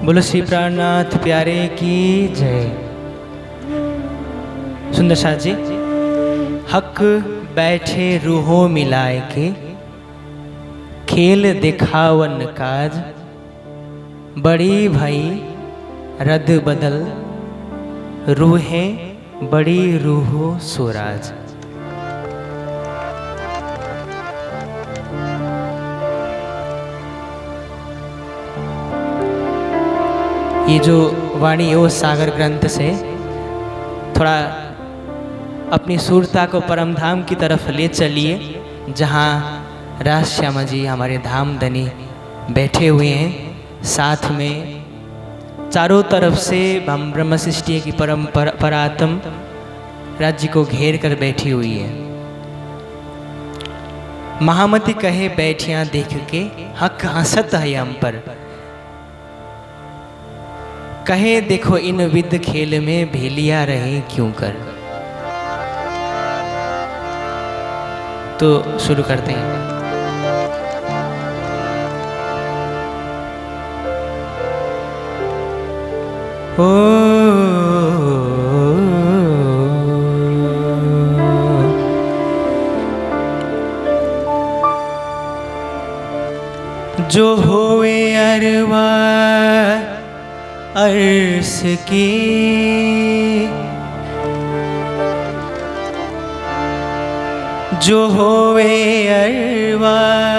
बोलो श्री प्राणनाथ प्यारे की जय। सुंदर शाह जी, हक बैठे रूहों मिलाए के, खेल दिखावन काज, बड़ी भाई रद बदल, रूहें बड़ी रूहो सुराज। ये जो वाणी है वो सागर ग्रंथ से थोड़ा अपनी सुरता को परमधाम की तरफ ले चलिए, जहाँ राज श्यामा जी हमारे धाम धनी बैठे हुए हैं। साथ में चारों तरफ से हम ब्रह्म सृष्टि की परात्म राज्य को घेर कर बैठी हुई है। महामती कहे बैठिया देख के, हक हंसत है हम पर, कहे देखो इन विद खेल में भेलिया रहे क्यों कर। तो शुरू करते हैं। ओ जो होवे अरवा अर्श की, जो होवे अरवा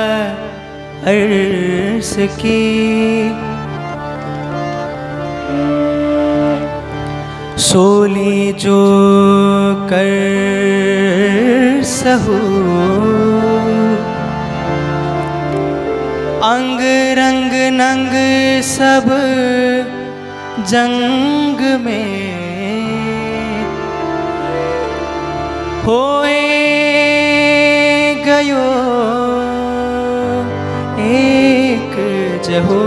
अर्श की, सोली जो कर सहू, अंग रंग नंग सब जंग में, होए गयो एक जहो,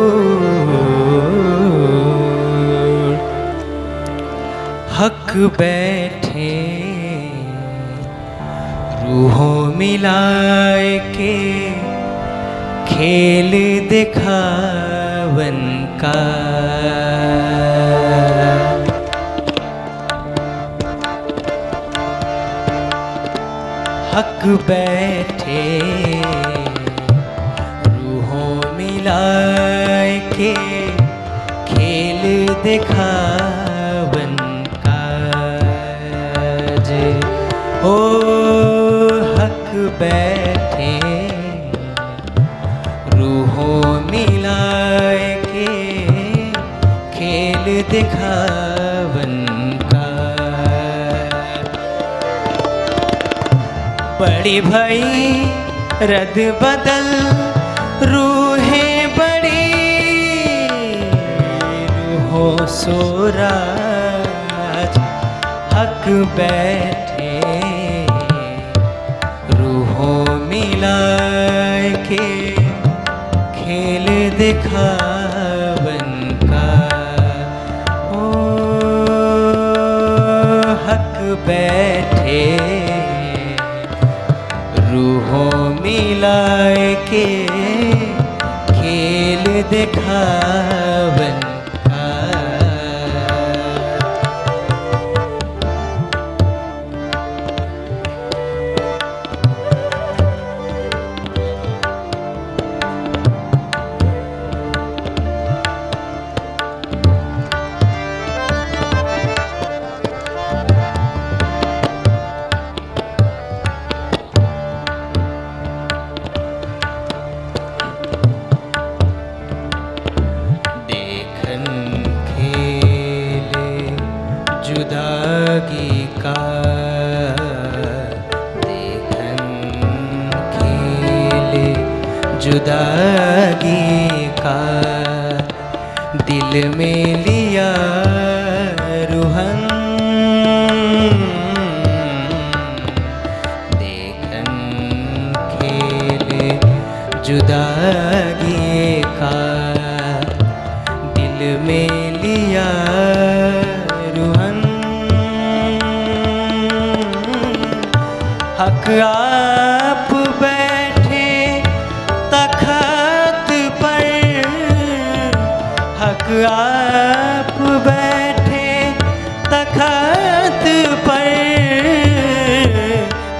हक बैठे रूहों मिलाए के, खेल दिखावन का। हक बैठे रूहों मिलाए के, खेल दिखावन काज। ओ हक बैठे रूहों मिलाए के, खेल दिखावन का। बड़ी भाई रद बदल, रूहें बड़ी रूहों सोराज। हक बैठे रूहों मिलाए के, खेल दिखावन का। ओ हक बैठे रूहों मिलाए के, खेल दिखावन का। जुदागी का देखन खेल, जुदागी का दिल में लिया रुहन। देखन खेल जुदागी का दिल में लिया रुहन। हक आप बैठे तखत पर, हक आप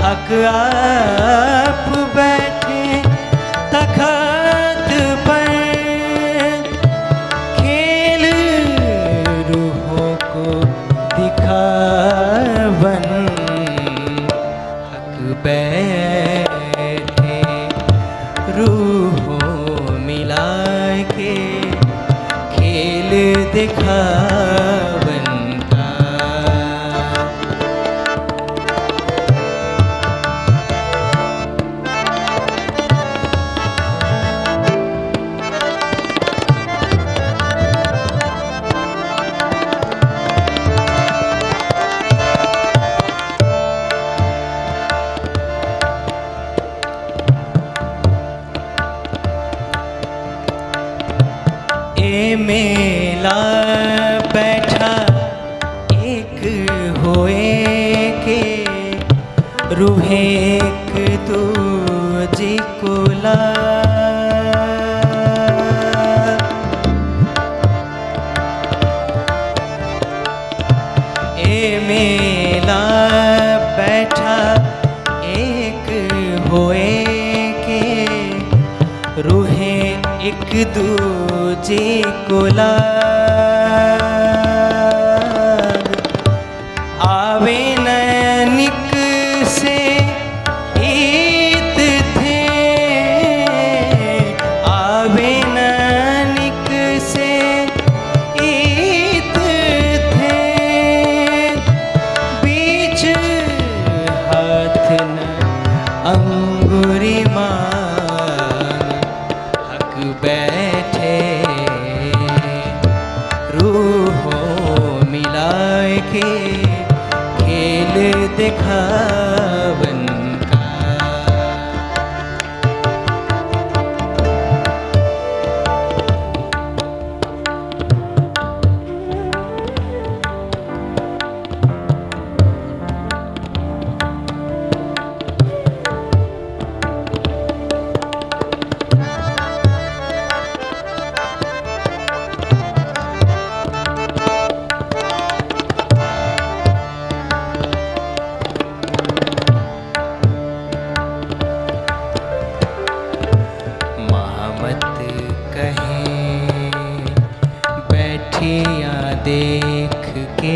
हक आप बैठे तख्त पर, खेल रूहों को दिखावन। हक बैठे रूहों मिला के खेल दिखावन का। मेला बैठा एक होए के, रूहे एक दूजे को ला। ए मेला बैठा एक होए के, रूहे एक दूजे को लाग। आवे नैनिक से ईत थे, आवे नैनिक से ईत थे, बीच हाथ न अंगुरी मान। हक बैठे रूहों मिलाए के खेल दिखावन का। देख के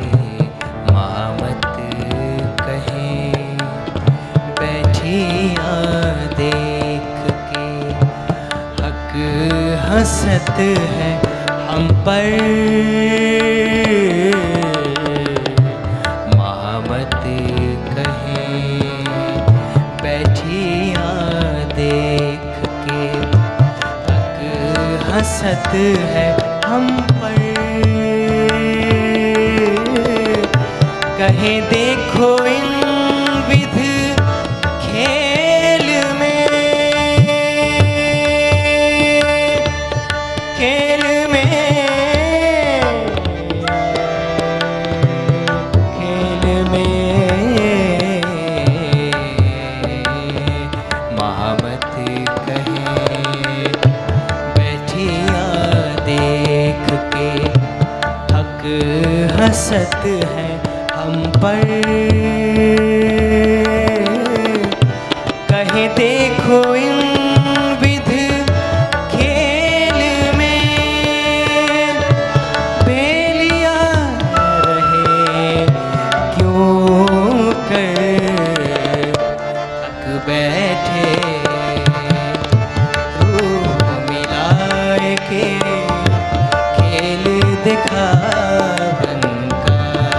मामत कहें, बैठिया देख के। हक हंसत है हम पर, मामत कहें, बैठिया देख के। हक हंसत है हम पर, कहे देखो इन विध खेल में, खेल में, खेल में। महामत कहे बैठिया देख के। हक हंसत है हम पर, कहे देखो इन विध खेल में, बेलिया रहे क्यों कर। हक बैठे रूह मिलाए के खेल दिखावन का।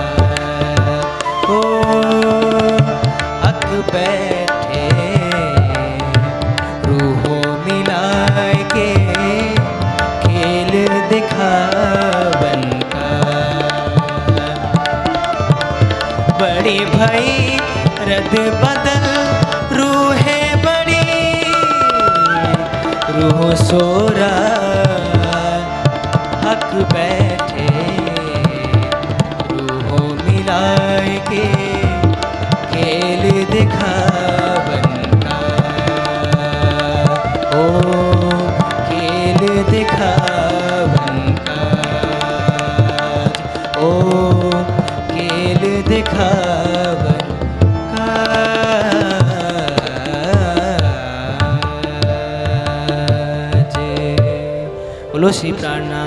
हक बैठे रूहों मिलाए के खेल दिखावन का। बड़ी भई रद बदल रूहे बड़ी, रूह सोरा। हक बैठे रूहों मिलाए के खेल दिखावन का। ओ खेल दिखावन का, ओ खेल दिखावन का। बोलो श्री प्राणनाथ